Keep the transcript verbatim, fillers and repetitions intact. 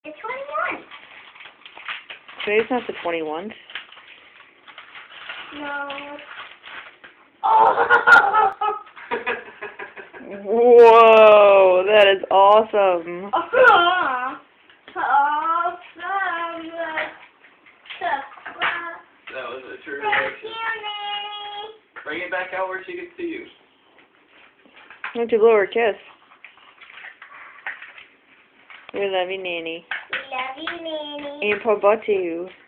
It's twenty-one. Today's not the twenty-one. No. Oh! Whoa, that is awesome. Awesome. That was a true Thank reaction. you, Nanny. Bring it back out where she can see you. Why don't you blow her a kiss? We love you, Nanny. We love you, Nanny. And Papa too.